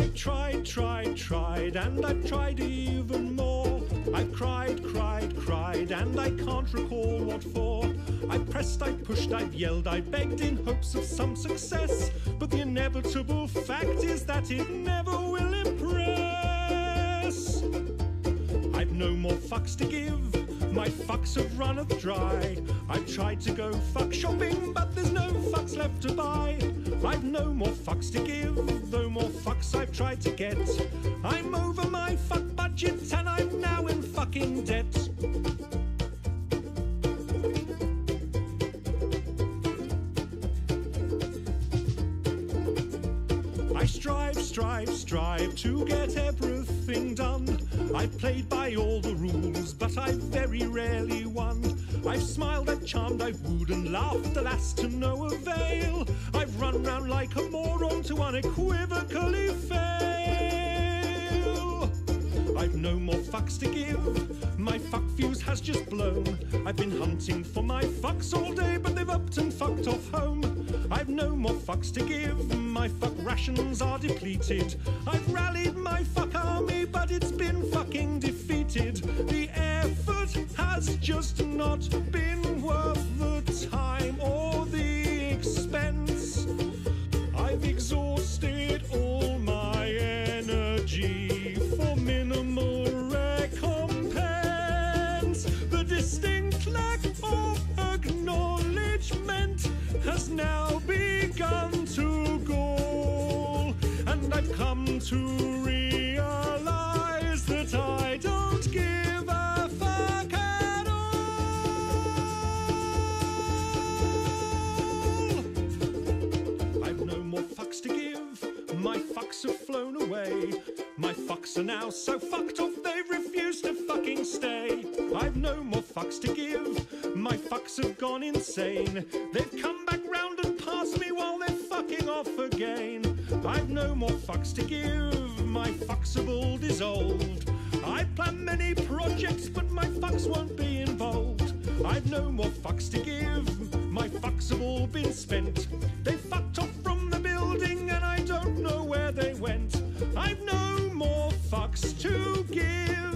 I've tried, and I've tried even more. I've cried, and I can't recall what for. I've pressed, I've pushed, I've yelled, I've begged in hopes of some success. But the inevitable fact is that it never will impress. I've no more fucks to give, my fucks have runneth dry. I've tried to go fuck shopping, but there's no fucks left to buy. I've no more fucks to give, though more fucks I've tried to get. I'm over my fuck budget and I'm now in fucking debt. I strive to get everything done. I've played by all the rules, but I've very rarely won. I've smiled, I've charmed, I've wooed and laughed, alas, to no avail. I've run round like a moron to unequivocally fail. I've no more fucks to give, my fuck fuse has just blown. I've been hunting for my fucks all day, but they've upped and fucked off home. I've no more fucks to give, my fuck rations are depleted. I've rallied my fuck army, but it's been fucking defeated. The effort has just not been worth the time or the expense. I've exhausted all my energy for minimal recompense. The distinct lack of acknowledgement has now begun to gall, and I've come to realize that I don't give a fuck at all. I've no more fucks to give, my fucks have flown away. My fucks are now so fucked off they've refused to fucking stay. I've no more fucks to give, my fucks have gone insane. They've come back round and passed me while they're fucking off again. I've no more fucks to give, my fucks have all dissolved. I plan many projects, but my fucks won't be involved. I've no more fucks to give, my fucks have all been spent. They fucked off from the building and I don't know where they went. I've no more fucks to give.